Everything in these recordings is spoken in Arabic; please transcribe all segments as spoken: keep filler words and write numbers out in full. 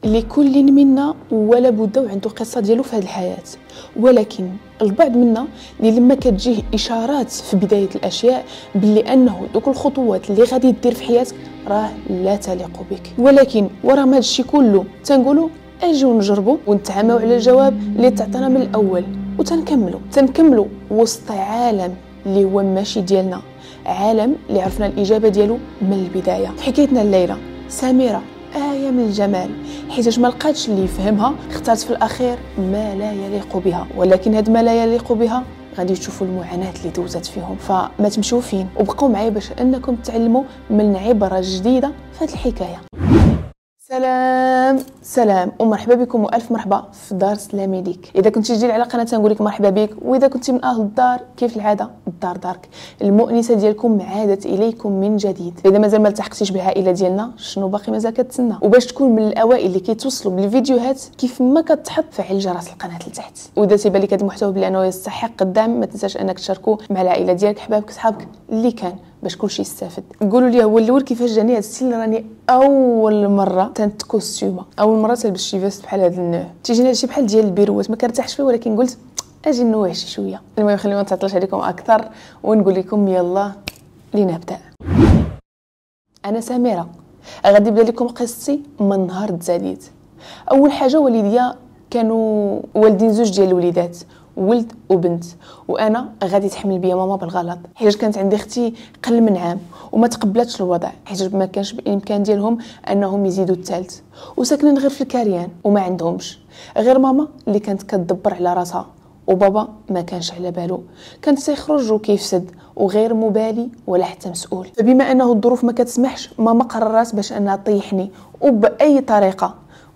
اللي كل منا ولا بد وعنده قصه ديالو في هذه الحياه، ولكن البعض منا اللي لما كتجيه اشارات في بدايه الاشياء باللي انه دوك الخطوات اللي غادي دير في حياتك راه لا تليق بك، ولكن ورا ما هادشي كله تنقولوا اجيو نجربوا ونتعاملوا على الجواب اللي تعطينا من الاول وتنكملوا تنكملوا وسط عالم اللي هو ماشي ديالنا، عالم اللي عرفنا الاجابه ديالو من البدايه. حكايتنا الليله سميره آية من الجمال، حيتاش ما لقاتش اللي يفهمها، اختارت في الأخير ما لا يليق بها، ولكن هاد ما لا يليق بها غادي تشوفوا المعاناة اللي دوزت فيهم. فما تمشيو فين وبقوا معايا باش أنكم تعلموا من عبرة جديدة في هاد الحكاية. سلام سلام ومرحبا بكم والف مرحبا في دار سلامي ليك. اذا كنتي جديد على قناه تنقول لك مرحبا بك، واذا كنتي من اهل الدار كيف العاده الدار دارك، المؤنسه ديالكم عادت اليكم من جديد. اذا مازال ما التحقتيش بالعائله ديالنا شنو باقي مازال كتسنى؟ وباش تكون من الاوائل اللي كيتوصلوا بالفيديوهات كيف ما كتحط فعل جرس القناه لتحت. واذا تيبان لك هذا المحتوى بلي انه يستحق الدعم ما تنساش انك تشاركوا مع العائله ديالك، حبابك صحابك اللي كان باش كلشي يستافد. قولوا لي هو الاول كيفاش جاني هذا الستيل، راني اول مره تنتكوستيومه، اول مره تلبس شي فيست بحال هذا النوع، تيجيني هادشي بحال ديال البيروات ما كنرتاحش فيه، ولكن قلت اجي نوع شي شويه. المهم خلينا ما نتعطلش عليكم اكثر ونقول لكم يلا لنبدا. انا سميره، غادي نبدا لكم قصتي من نهار تزاديت. اول حاجه والديا كانوا والدين زوج ديال الوليدات، ولد وبنت، وانا غادي تحمل بيا ماما بالغلط حيت كانت عندي اختي قل من عام وما تقبلتش الوضع حيت ما كانش بالامكان ديالهم انهم يزيدوا الثالث، وساكنين غير في الكاريان وما عندهمش غير ماما اللي كانت كتدبر على راسها، وبابا ما كانش على باله، كان تيخرج وكيفسد وغير مبالي ولا حتى مسؤول. فبما انه الظروف ما كتسمحش ماما قررت باش انها طيحني وباي طريقه،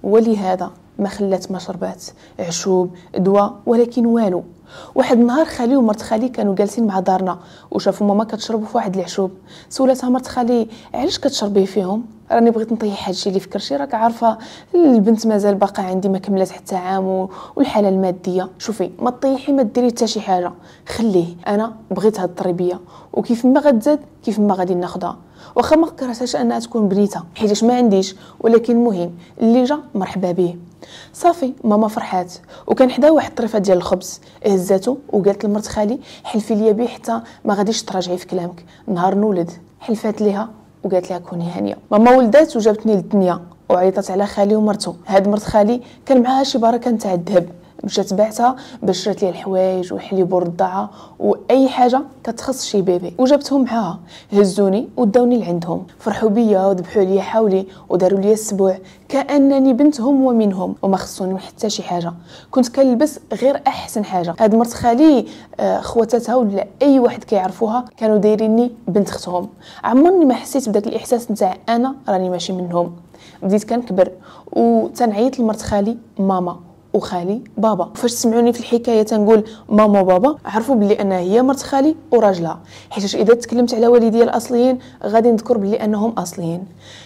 ولهذا ما خلات مشربات عشوب دواء ولكن والو. واحد النهار خالي ومرت خالي كانوا جالسين مع دارنا وشافوا ماما كتشرب في واحد العشوب، سولتها مرت خالي علاش كتشربي فيهم؟ راني بغيت نطيح هادشي اللي فكرتي، راك عارفه البنت مازال باقا عندي ما كملات حتى عام والحاله الماديه، شوفي ما تطيحي ما ديري حتى شي حاجه خليه، انا بغيت هاد التربيه وكيف ما غتزاد كيف ما غادي ناخذها، واخا ما كرهتهاش انها تكون بنيته حيتاش ما عنديش، ولكن المهم اللي جا مرحبا به. صافي ماما فرحات وكان حدا واحد الطريفه ديال الخبز، هزاتو وقالت لمرت خالي حلفي ليا بيه حتى ما غاديش تراجعي في كلامك. نهار نولد حلفات ليها وقالت لها كوني هانيه. ماما ولدات وجابتني للدنيا وعيطت على خالي ومرته. هاد مرت خالي كان معاها شي بركه نتاع الذهب، مشات بعتها باش شرات لي الحوايج والحليب والرضاعه واي حاجه كتخص شي بيبي وجابتهم معاها. هزوني وداوني لعندهم، فرحوا بيا وذبحوا لي حولي وداروا لي السبوع كانني بنتهم ومنهم وما خصوني حتى شي حاجه، كنت كنلبس غير احسن حاجه. هاد مرت خالي خواتاتها ولا اي واحد كيعرفوها كانوا دايريني بنت اختهم. عمرني ما حسيت بداك الاحساس نتاع انا راني ماشي منهم. بديت كنكبر وتنعيط لمرت خالي ماما وخالي بابا. فاش تسمعوني في الحكايه تنقول ماما وبابا عرفوا بلي انها هي مرت خالي وراجلها، حيت اذا تكلمت على والديا الاصليين غادي نذكر بلي انهم اصليين.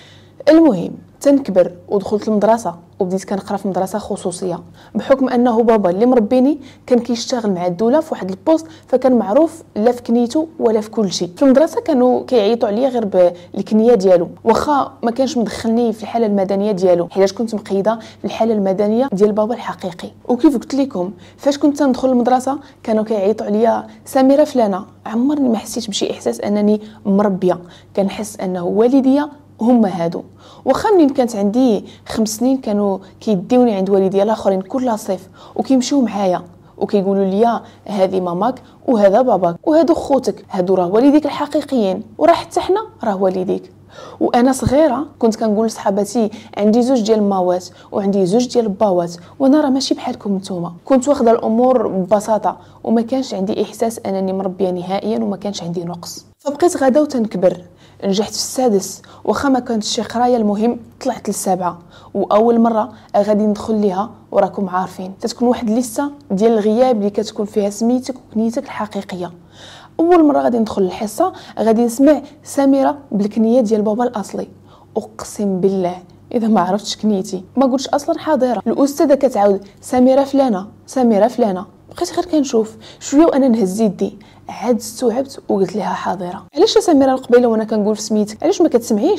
المهم تنكبر ودخلت المدرسه وبديت كنقرا في مدرسه خصوصيه بحكم انه بابا اللي مربيني كان كيشتغل مع الدوله في واحد البوست، فكان معروف لا في كنيته ولا في كل شيء. في المدرسه كانوا كيعيطوا عليا غير بالكنيه ديالو، واخا ما كانش مدخلني في الحاله المدنيه ديالو حيت كنت مقيده في الحاله المدنيه ديال بابا الحقيقي. وكيف قلت لكم فاش كنت ندخل المدرسه كانوا كيعيطوا عليا سميره فلانه. عمرني ما حسيت بشي احساس انني مربيه، كنحس انه والديا هما هادو. واخا منين كانت عندي خمس سنين كانوا كيديوني عند والديا الاخرين كل صيف وكيمشيو معايا وكيقولوا لي هذه ماماك وهذا باباك وهادو خوتك، هادو راه والديك الحقيقيين وراه حتى حنا راه والديك. وانا صغيره كنت كنقول لصحاباتي عندي زوج ديال ماوات وعندي زوج ديال باوات وانا راه ماشي بحالكم نتوما. كنت واخده الامور ببساطه وما كانش عندي احساس انني مربيه نهائيا وما كانش عندي نقص. فبقيت غدا وتنكبر، نجحت في السادس واخا ما كانتش شي قرايه، المهم طلعت للسابعه واول مره غادي ندخل ليها وراكم عارفين تتكون واحد الليسته ديال الغياب اللي كتكون فيها سميتك وكنيتك الحقيقيه. اول مره غادي ندخل الحصه غادي نسمع سميره بالكنيه ديال بابا الاصلي، اقسم بالله اذا ما عرفتش كنيتي ما قلتش اصلا حاضره. الاستاذه كتعاود سميره فلانه سميره فلانه، بقيت غير كنشوف شويه وانا نهز يدي، عاد استوعبت وقلت لها حاضره. علاش سميره القبيله وانا كنقول في سميتك علاش ما كتسمعيش؟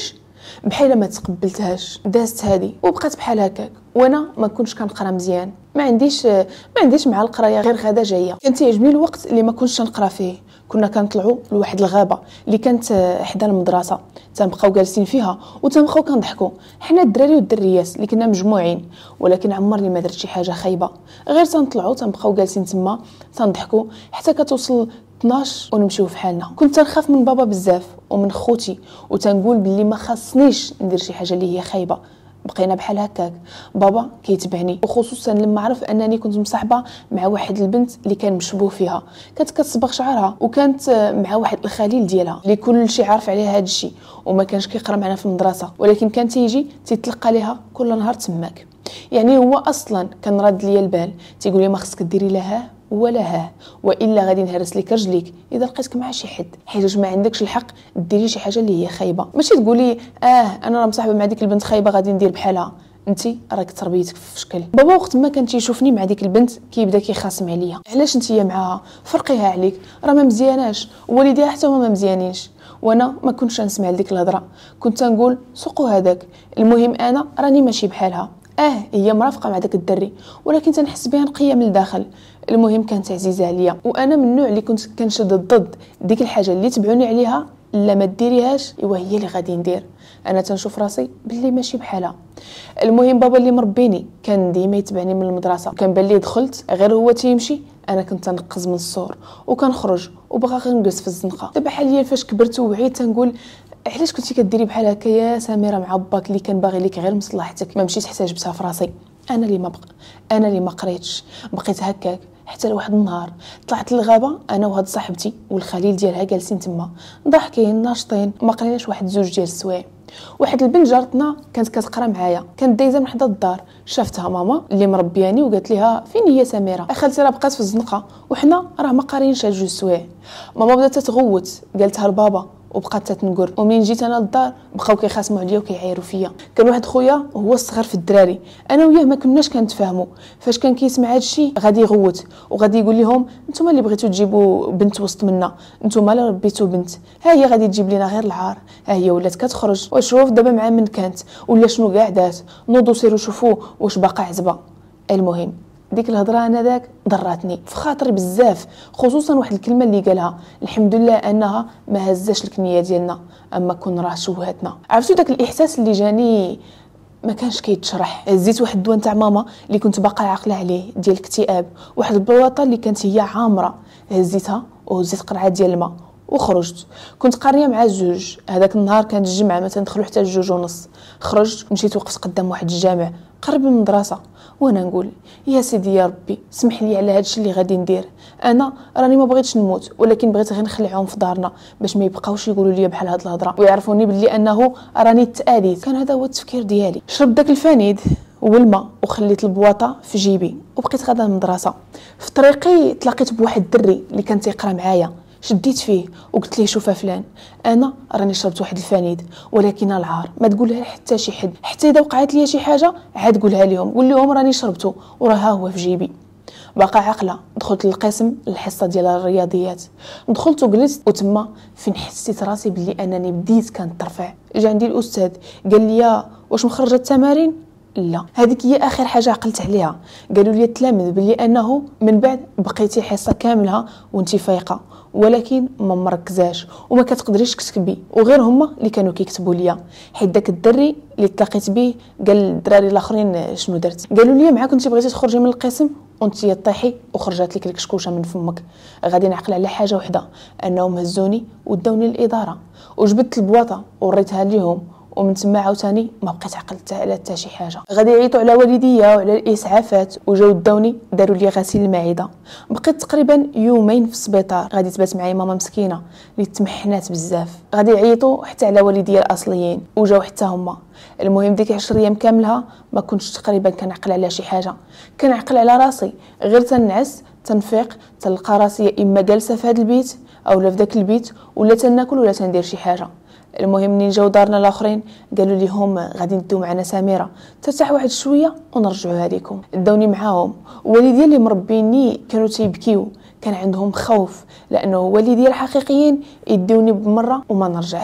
بحال ما تقبلتهاش، دازت هذه وبقات بحال هكاك. وانا ما كنتش كنقرا مزيان، ما عنديش ما عنديش مع القرايه غير غدا جايه. كان تيعجبني الوقت اللي ما كنتش نقرا فيه. كنا كنطلعوا لواحد الغابه اللي كانت حدا المدرسه، تنبقاو جالسين فيها وتنبقاو كنضحكوا حنا الدراري والدريات اللي كنا مجموعين. ولكن عمرني ما درت شي حاجه خايبه، غير تنطلعوا تنبقاو جالسين تما تنضحكوا حتى كتوصل اثناش ونمشيو في حالنا. كنت تنخاف من بابا بزاف ومن خوتي، وتنقول باللي ما خاصنيش ندير شي حاجه اللي هي خايبه. بقينا بحال هكاك، بابا كيتبعني، وخصوصا لما عرف انني كنت مصاحبه مع واحد البنت اللي كان مشبوه فيها، كانت كتصبغ شعرها وكانت مع واحد الخليل ديالها اللي كل شيء عارف عليها هذا الشيء، وما كانش كيقرا معنا في المدرسه، ولكن كان تيجي تيتلقى ليها كل نهار تماك. يعني هو اصلا كان راد ليا البال، تيقول لي ما خصك ديري لها ولا ها، والا غادي نهرس لك رجليك اذا لقيتك مع شي حد، حيت ما عندكش الحق ديري شي حاجه اللي هي خايبه. ماشي تقولي اه انا راه مصاحبه مع ديك البنت خايبه غادي ندير بحالها، انت راك تربيتك في شكل. بابا وقت ما كان تيشوفني مع ديك البنت كيبدا كيخاصم عليا، علاش انت معاها، فرقيها عليك، راه ما مزياناش، والديها حتى هما ما مزيانينش. وانا ما كنتش نسمع لديك الهضره، كنت نقول سوقوا هذاك، المهم انا راني ماشي بحالها. اه هي مرافقه مع داك الدري، ولكن تنحس بها نقيه من الداخل. المهم كانت عزيزه عليا، وانا من النوع اللي كنت كنشد ضد ديك الحاجه اللي تبعوني عليها، لا ما ديريهاش ايوا هي اللي غادي ندير. انا تنشوف راسي باللي ماشي بحالها. المهم بابا اللي مربيني كان ديما يتبعني من المدرسه، كان بان لي دخلت غير هو تيمشي انا كنت نقز من الصور وكنخرج وبغا غير نجلس في الزنقه. دابا حاليا فاش كبرت ووعيت تنقول علاش كنتي كديري بحال هكا يا سميره مع باك اللي كان باغي لك غير مصلحتك، ما مشيت حتى جبتها في راسي. انا اللي ما بق... انا اللي ما قريتش، بقيت هكاك حتى لواحد النهار طلعت للغابه انا وهاد صاحبتي والخليل ديالها جالسين تما ضاحكين ناشطين، ما قريناش واحد زوج ديال السوايع. واحد البنت جارتنا كانت كتقرا معايا، كانت دايزه من حدا الدار، شافتها ماما اللي مربياني وقالت لها فين هي سميره، خالتي راه بقات في الزنقه وحنا راه ما قاريينش هاد جوج السوايع. ماما بدات تغوت، قالتها لبابا وبقات تتنقر. ومنين جيت انا للدار بقاو كيخاصموا عليا وكيعايروا فيا. كان واحد خويا هو الصغير في الدراري، انا وياه ما كناش كنتفاهموا، فاش كان كيسمع هذا الشيء غادي يغوت وغادي يقول لهم نتوما اللي بغيتوا تجيبوا بنت وسط منا، نتوما لا ربيتوا بنت، ها هي غادي تجيب لنا غير العار، ها هي ولات كتخرج، وشوف دابا مع من كانت ولا شنو كاع دات، نوضوا سيروا شوفوا واش باقا عزبه. المهم ديك الهضره انا داك ضراتني في خاطري بزاف، خصوصا واحد الكلمه اللي قالها، الحمد لله انها ما هزاش الكنيه ديالنا، اما كون راه شوهتنا. عرفتوا داك الاحساس اللي جاني ما كانش كيتشرح. هزيت واحد الدواء نتاع ماما اللي كنت باقا عاقله عليه ديال الاكتئاب، واحد البلاطه اللي كانت هي عامره، هزيتها وهزيت قرعه ديال الماء وخرجت. كنت قاريه مع الزوج، هذاك النهار كانت الجمعه ما تندخلوا حتى الجوج ونص. خرجت مشيت وقفت قدام واحد الجامع قرب من المدرسه، وانا نقول يا سيدي يا ربي سمح لي على هادشي اللي غادي ندير، انا راني ما بغيتش نموت، ولكن بغيت غير نخلعهم في دارنا باش ما يبقاوش يقولوا لي بحال هاد الهضره ويعرفوني باللي انه راني تاديت. كان هذا هو التفكير ديالي. شربت داك الفانيد والماء وخليت البواطه في جيبي وبقيت غادا للمدرسه. في طريقي تلاقيت بواحد الدري اللي كان تيقرا معايا، شديت فيه وقلت ليه شوف فلان، انا راني شربت واحد الفانيد، ولكن العار ما تقولها حتى شي حد، حتى اذا وقعت لي شي حاجه عاد قولها لهم، قول لهم راني شربته وراه هو في جيبي. باقا عاقله دخلت للقسم الحصه ديال الرياضيات، دخلت وجلست وتما فين حسيت راسي بلي انني بديت كنترفع. جا عندي الاستاذ قال لي واش مخرجه التمارين؟ لا، هذيك هي اخر حاجه عقلت عليها. قالوا لي التلاميذ بلي انه من بعد بقيتي حصه كامله وانت فايقه، ولكن ما مركزاش وما كتقدريش تكتبي، وغير هما اللي كانوا كيكتبوا ليا، حيت داك الدري اللي تلاقيت به قال الدراري الاخرين شنو درت. قالوا لي معاك كنتي بغيتي تخرجي من القسم وانت طيحي وخرجت لك الكشكوشه من فمك. غادي نعقل على حاجه وحده، انهم هزوني وداوني للاداره وجبت البواطه وريتها ليهم، ومن تما عاوتاني ما بقيت عقلت على حتى شي حاجه. غادي يعيطوا على والديا وعلى الاسعافات وجاو داوني داروا لي غسيل المعده. بقيت تقريبا يومين في السبيطار، غادي تبات معايا ماما مسكينه اللي تمحنات بزاف. غادي يعيطوا حتى على والديا الاصليين وجاو حتى هما. المهم ديك عشر ايام كاملها ما كنتش تقريبا كنعقل على شي حاجه، كنعقل على راسي غير تنعس تنفيق تلقى راسي يا اما جالسه في هذا البيت او لا في ذاك البيت، ولا تناكل ولا تندير شي حاجه. المهم منين جاو دارنا الاخرين قالوا لي هم غادي ندو معنا سميره ترتاح واحد شويه ونرجعوها لكم. داوني معاهم. والديا اللي مربيني كانوا تيبكيو، كان عندهم خوف لانه والديا الحقيقيين يديوني بمره وما نرجعش.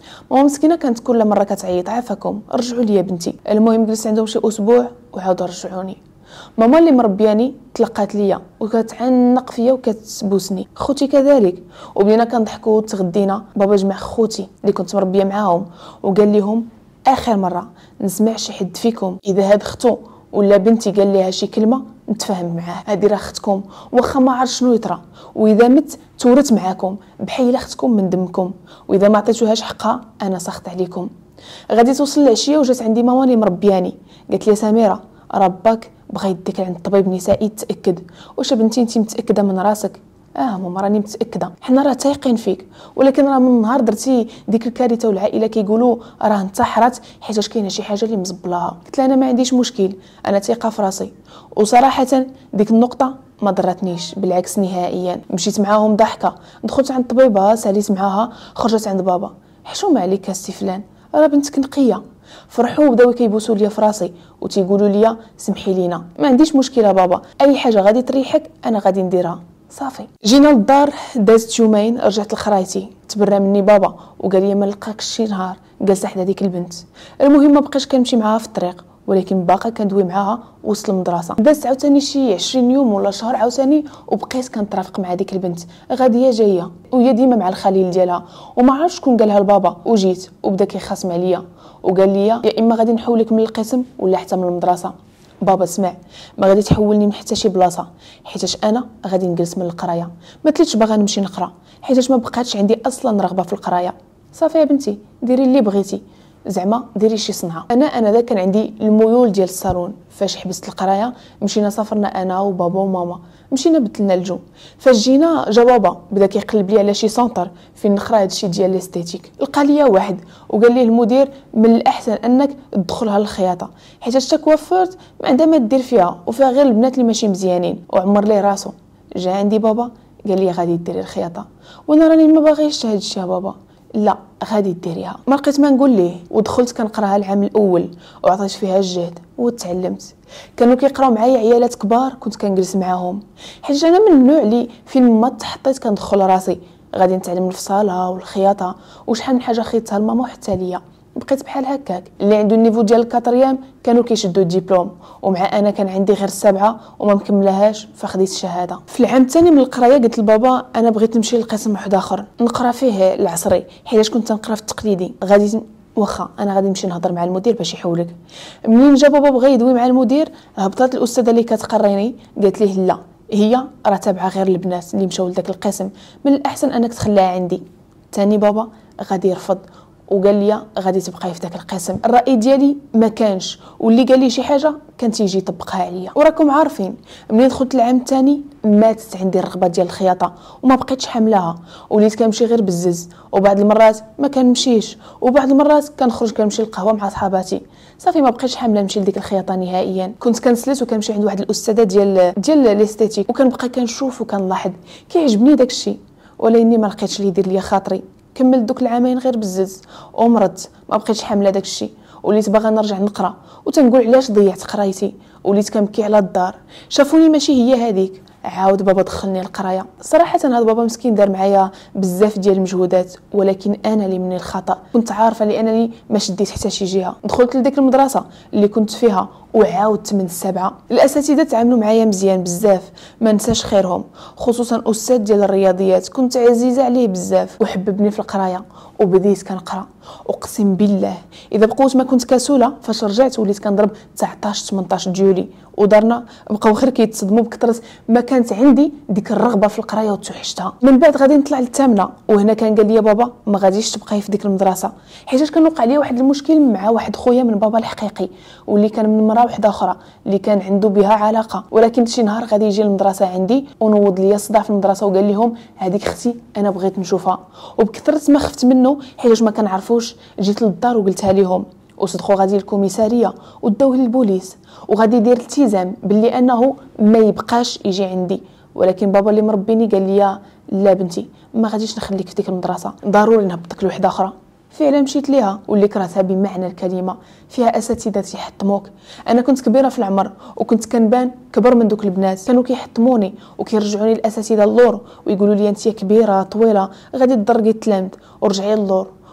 ماما مسكينه كانت كل مره كتعيط عافاكم رجعوا لي بنتي. المهم جلست عندهم شي اسبوع وعاودوا رجعوني. ماما اللي مربياني تلقات ليا وكتعنق فيا وكتبوسني، خوتي كذلك، وبدينا كنضحكوا وتغدينا. بابا جمع خوتي اللي كنت مربيه معاهم وقال لهم اخر مره نسمع شي حد فيكم اذا هاد اختو ولا بنتي قال ليها شي كلمه نتفاهم معاه، هذه راه اختكم واخا ما عرف شنو يطرى، واذا مت تورث معاكم بحال اختكم من دمكم، واذا ما عطيتوهاش حقها انا سخط عليكم. غادي توصل العشيه وجات عندي ماما اللي مربياني قالت لي سميره راه باك بغا يديك عند الطبيب نسائي تاكد. واش بنتي انت متاكده من راسك؟ اه ماما راني متاكده، حنا راه تايقين فيك، ولكن راه من نهار درتي ديك الكارثه والعائله كيقولوا راه انتحرت حيت كاينه شي حاجه اللي مزبلاها. قلت لها انا ما عنديش مشكل، انا ثقه في راسي. وصراحه ديك النقطه ما ضرتنيش، بالعكس نهائيا. مشيت معاهم ضحكه، دخلت عند الطبيبه ساليت معاها، خرجت عند بابا حشومه عليك السي فلان راه بنتك نقيه. فرحوا وبداو كيبوسوا ليا في راسي وتيقولوا لي سمحي لينا، ما عنديش مشكله بابا، اي حاجه غادي تريحك انا غادي نديرها صافي. جينا للدار دازت يومين رجعت لخرايتي، تبرى مني بابا وقال لي ما نلقاكش شي نهار جالسه حدا ديك البنت. المهم ما بقيتش كنمشي معاها في الطريق، ولكن باقا كندوي معاها وسط المدرسه. دازت عاوتاني شي عشرين يوم ولا شهر عاوتاني وبقيت كنترافق مع ديك البنت غاديه جايه، وهي ديما مع الخليل ديالها، وما عرفتش شكون قالها لبابا. وجيت وبدا كيخاصم عليا وقال لي يا اما غادي نحولك من القسم ولا حتى من المدرسه. بابا سمع، ما غادي تحولني من حتى شي بلاصه، حيتاش انا غادي نجلس من القرايه. ما تليتش باغا نمشي نقرا حيتاش ما بقاتش عندي اصلا رغبه في القرايه. صافي يا بنتي ديري اللي بغيتي، زعما ديري شي صنعه. انا انا ذا كان عندي الميول ديال الصالون. فاش حبست القرايه مشينا سافرنا انا وبابا وماما، مشينا بدلنا الجو. فاش جينا جا بابا بدا كيقلب لي على شي سونتر فين نقرا هادشي ديال الاستيتيك. لقى ليا واحد وقال لي المدير من الاحسن انك تدخلها للخياطه حيت حتى كوافورت ما عندها ما دير فيها وفيها غير البنات اللي ماشي مزيانين. وعمر ليه راسو جا عندي بابا قال لي غادي ديري الخياطه، وانا راني ما باغيش هادشي يا بابا. لا غادي ديريها. ما لقيت ما نقول ليه ودخلت كنقراها العام الاول وعطيت فيها الجهد وتعلمت. كانوا كيقراو معايا عيالات كبار كنت كنجلس معاهم حيت انا من النوع اللي فين ما تحطيت كندخل راسي غادي نتعلم الفصاله والخياطه وشحال من حاجه خيطها لماما وحتى ليا. بقيت بحال هكاك. اللي عنده النيفو ديال الكاتريام كانوا كيشدوا الدبلوم، ومع انا كان عندي غير السبعه وما مكملهاش فخديت الشهاده. في العام الثاني من القرايه قلت لبابا انا بغيت نمشي لقسم واحد اخر نقرا فيه العصري حيت كنت نقرا في التقليدي. غادي واخا انا غادي نمشي نهضر مع المدير باش يحولك. منين جا بابا بغى يدوي مع المدير هبطات الاستاذه اللي كتقريني قالت ليه لا هي راه تابعه غير البنات اللي مشاو لذاك القسم، من الاحسن انك تخليها عندي. ثاني بابا غادي يرفض وقال لي غادي تبقاي في داك القسم. الراي ديالي ما كانش، واللي قال لي شي حاجه كان تيجي يطبقها عليا. وراكم عارفين منين دخلت العام الثاني ماتت عندي الرغبه ديال الخياطه وما بقيتش حاملاها، وليت كنمشي غير بالزز، وبعض المرات ما كنمشيش، وبعض المرات كنخرج كنمشي للقهوه مع صحاباتي. صافي ما بقيتش حامله نمشي لديك الخياطه نهائيا. كنت كنسلت وكنمشي عند واحد الاستاذه ديال ديال الاستيتيك وكنبقى كنشوف وكنلاحظ كيعجبني داك الشيء، ولكني ما لقيتش اللي يدير ليا خاطري. كملت دوك العامين غير بالزز ومرضت، ما بقيتش حامله داك الشيء، وليت باغا نرجع نقرا وتنقول علاش ضيعت قرايتي. وليت كنبكي على الدار، شافوني ماشي هي هذيك. عاود بابا دخلني القرايه. صراحه هذا بابا مسكين دار معايا بزاف ديال المجهودات، ولكن انا اللي مني الخطا. كنت عارفه لانني ما شديت حتى شي جهه. دخلت لديك المدرسه اللي كنت فيها وعاودت من السبعه. الاساتذه تعاملوا معايا مزيان بزاف، ما نساش خيرهم، خصوصا استاذ ديال الرياضيات كنت عزيزه عليه بزاف وحببني في القرايه وبديت كنقرا. اقسم بالله اذا بقوت ما كنت كسوله، فاش رجعت وليت كنضرب تسعطاش ثمنطاش ديولي، ودارنا بقاو غير كيتصدموا بكثره ما كانت عندي ديك الرغبه في القرايه وتوحشتها. من بعد غادي نطلع للثامنه، وهنا كان قال لي بابا ما غاديش تبقاي في ديك المدرسه حيت كان وقع لي واحد المشكل مع واحد خويا من بابا الحقيقي، واللي كان من مراه واحده اخرى اللي كان عنده بها علاقه. ولكن شي نهار غادي يجي للمدرسه عندي ونوض لي الصداع في المدرسه وقال لهم هذيك اختي انا بغيت نشوفها. وبكثره ما خفت منه حيت ما كنعرفوش جيت للدار وقلتها لهم، وصدقوا غادي للكوميساريه وداوه للبوليس وغادي يدير التزام باللي انه ما يبقاش يجي عندي. ولكن بابا اللي مربيني قال لي لا بنتي ما غاديش نخليك في ديك المدرسه، ضروري نهبطك لوحده اخرى. فعلا مشيت ليها واللي كرهتها بمعنى الكلمه. فيها اساتذه يحطموك. انا كنت كبيره في العمر وكنت كنبان كبر من دوك البنات، كانوا كيحطموني وكيرجعوني الاساتذه اللور ويقولوا لي انت كبيره طويله غادي تضرقي التلامذ ورجعي اللور.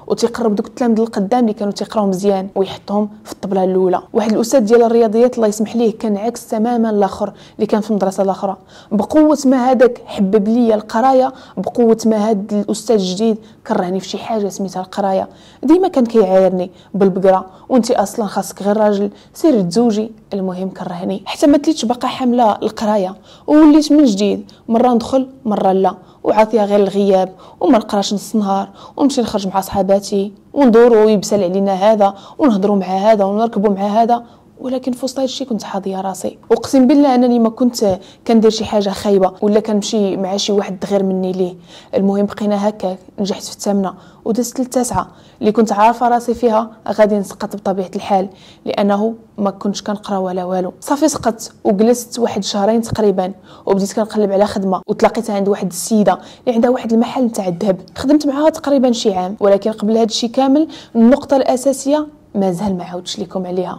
وتيقرب دوك التلاميذ القدام اللي كانوا تيقراو مزيان ويحطهم في الطبله الاولى. واحد الاستاذ ديال الرياضيات الله يسمح ليه كان عكس تماما الاخر اللي كان في المدرسه الاخرى. بقوه ما هذاك حبب ليا القرايه، بقوه ما هاد الاستاذ الجديد كرهني في شي حاجه سميتها القرايه. ديما كان كيعايرني بالبقره، وانت اصلا خاصك غير راجل، سيري تزوجي. المهم كرهني حتى ما تليتش باقا حامله القرايه، ووليت من جديد مره ندخل مره لا، وعاطيها غير الغياب وما نقراش نص نهار، ونمشي نخرج مع صحاباتي وندورو ويبسل علينا هذا ونهضروا مع هذا ونركبوا مع هذا. ولكن في وسط هادشي كنت حاضيه راسي، اقسم بالله انني ما كنت كندير شي حاجه خايبه ولا كنمشي مع شي واحد غير مني ليه. المهم بقينا هكاك، نجحت في الثامنه ودزت للتاسعه اللي كنت عارفه راسي فيها غادي نسقط بطبيعه الحال، لانه ما كنتش كنقرا ولا والو. صافي سقطت وجلست واحد شهرين تقريبا، وبديت كنقلب على خدمه وتلاقيت عند واحد السيده اللي عندها واحد المحل نتاع الذهب. خدمت معها تقريبا شي عام، ولكن قبل هذا الشيء كامل النقطه الاساسيه مازال ما عاودتش لكم عليها.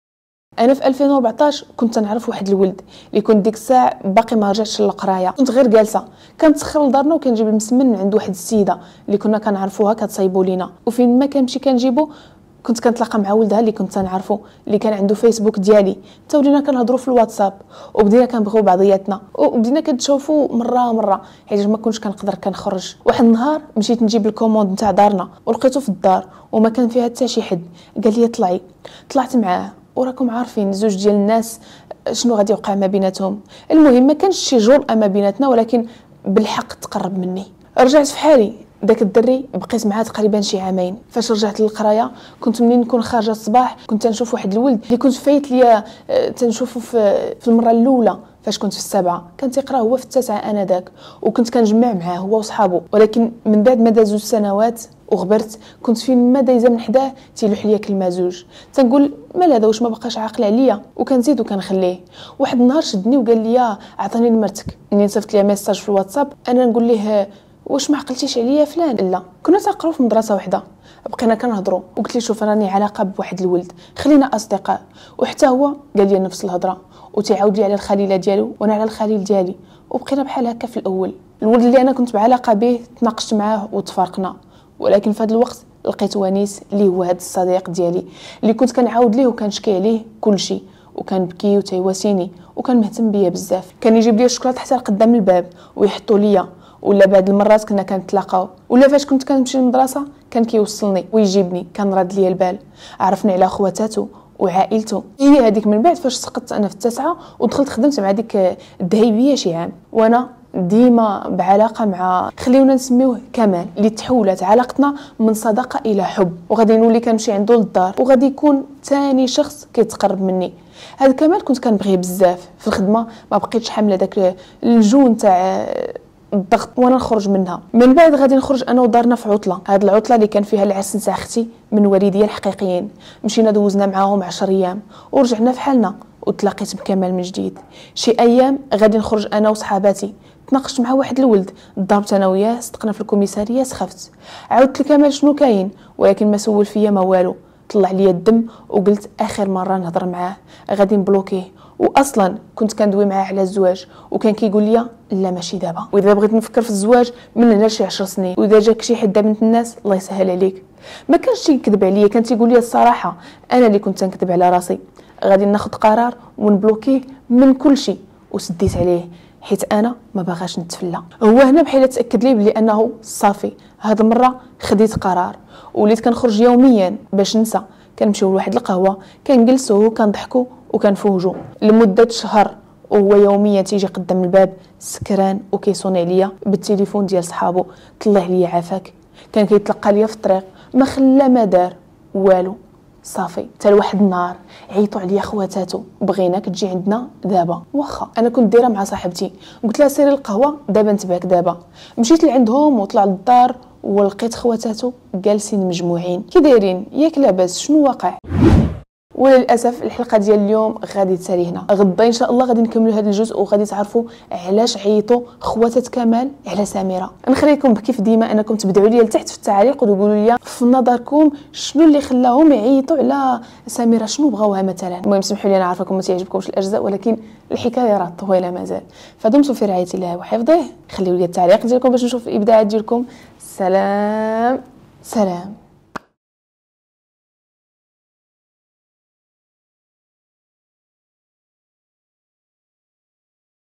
انا في ألفين وأربعطاش كنت نعرف واحد الولد اللي كنت ديك الساعه باقي ما رجعتش للقرايه، كنت غير جالسه كنتسخر لدارنا وكنجيب المسمن من عند واحد السيده اللي كنا كنعرفوها كتصايبوا لينا، وفين ما كنمشي كنجيبو كنت كنتلاقى مع ولدها اللي كنت نعرفو اللي كان عنده فيسبوك ديالي، حتى ولينا كنهضروا في الواتساب وبدينا كنبغيو بعضياتنا وبدينا كنتشوفوا مره مره حيت ما كنتش كنقدر كنخرج. واحد النهار مشيت نجيب الكوموند نتاع دارنا ولقيته في الدار وما كان فيها حتى شي حد، قال لي طلعي. طلعت معاه، وراكم عارفين زوج ديال الناس شنو غادي يوقع ما بيناتهم. المهم ما كانش شي جرأة ما بيناتنا، ولكن بالحق تقرب مني. رجعت في حالي. داك الدري بقيت معاه تقريبا شي عامين. فاش رجعت للقرايه كنت منين نكون خارجه الصباح كنت نشوف واحد الولد اللي كنت فايت ليا تنشوفه في في المره الاولى فاش كنت في السابعه، كان تيقرا هو في التاسعه انا داك، وكنت كنجمع معاه هو وصحابه. ولكن من بعد ما دازو السنوات وغبرت كنت فين ما دايزه من حداه تيلوح ليا كلمه زوج، تنقول مال هذا واش ما بقاش عاقل عليا، وكنزيد وكنخليه. واحد النهار شدني وقال لي عطاني نمرتك. منين صيفط ليا ميساج في الواتساب انا نقول ليه واش ما عقلتيش عليا فلان؟ لا، كنا تنقراو في مدرسه واحده. بقينا كنهضروا وقلت لي شوف راني علاقه بواحد الولد، خلينا اصدقاء. وحتى هو قال لي نفس الهضره وتيعاود لي على الخليله ديالو وانا على الخليل ديالي، وبقينا بحال هكا. في الاول الولد اللي انا كنت بعلاقه به تناقشت معاه وتفارقنا، ولكن في هذا الوقت لقيت ونيس اللي هو هذا الصديق ديالي اللي كنت كنعاود ليه وكنشكي عليه كل شيء، وكان بكي وتيواسيني وكان مهتم بيا بزاف. كان يجيب لي الشوكولاط حتى لقدام الباب ويحطوا ليا، ولا بعد المرات كنا كنتلاقاو، ولا فاش كنت كنمشي للمدرسه كان كيوصلني ويجيبني، كان راد ليا البال. عرفني على خواتاتو وعائلته. هي هذيك من بعد فاش سقطت انا في التاسعه ودخلت خدمت مع ديك الذهيبيه شي عام، وانا ديما بعلاقه مع خليونا نسميوه كمال، اللي تحولت علاقتنا من صداقه الى حب، وغادي نولي كنمشي عنده للدار وغادي يكون ثاني شخص كيتقرب مني. هذا كمال كنت كنبغيه بزاف. في الخدمه ما بقيتش حامله داك الجو نتاع الضغط وانا نخرج منها. من بعد غادي نخرج انا ودارنا في عطله، هاد العطله اللي كان فيها العرس نتاع اختي من والديا الحقيقيين. مشينا دوزنا معاهم عشر ايام ورجعنا في حالنا، وتلاقيت بكمال من جديد. شي ايام غادي نخرج انا وصحاباتي، تناقشت مع واحد الولد، ضربت انا وياه، صدقنا في الكوميساريه، سخفت. عاودت لكمال شنو كاين، ولكن ما سول فيا ما والو. طلع لي الدم وقلت اخر مره نهضر معاه غادي نبلوكيه. واصلا كنت كندوي معاه على الزواج وكان كيقول لي لا ماشي دابا، واذا بغيت نفكر في الزواج من هنا لشي عشر سنين، واذا جاك شي حد بنت الناس الله يسهل عليك. ما كانش يكذب عليا، كان تيقول لي الصراحه، انا اللي كنت نكذب على راسي. غادي ناخذ قرار ونبلوكيه من كل شيء، وسديت عليه حيت انا ما باغاش نتفلى. هو هنا بحال تاكد لي بلي انه صافي هاد المره خديت قرار، وليت كنخرج يوميا باش ننسى. كنمشيو لواحد القهوه كنجلسوا وكنضحكوا وكنفوجوا لمده شهر، وهو يوميا تيجي قدام الباب سكران وكيصوني عليا بالتليفون ديال صحابو. طلع ليا عافاك، كان كيتلقى ليا في الطريق ما خلا ما دار والو. صافي حتى لواحد النهار عيطوا عليا خواتاتو، بغيناك تجي عندنا دابا. واخا انا كنت دايره مع صاحبتي، قلت لها سيري القهوه دابا نتبعك دابا. مشيت لعندهم وطلع للدار ولقيت خواتاتو جالسين مجموعين كي دايرين ياك لاباس شنو واقع. وللاسف الحلقه ديال اليوم غادي تسالي هنا. غدا ان شاء الله غادي نكملوا هذا الجزء وغادي تعرفوا علاش عيطوا خواتات كمال على سميره. نخليكم بكيف ديما انكم تبدعوا لي لتحت في التعليق وتقولوا لي في نظركم شنو اللي خلاهم يعيطوا على سميره، شنو بغاوها مثلا. المهم سمحوا لي انا عارفاكم ما تعجبكمش الاجزاء، ولكن الحكايه راه طويله مازال. فدمتم في رعايه الله وحفظه. خليوا لي التعليق ديالكم باش نشوف الابداعات ديالكم. سلام سلام.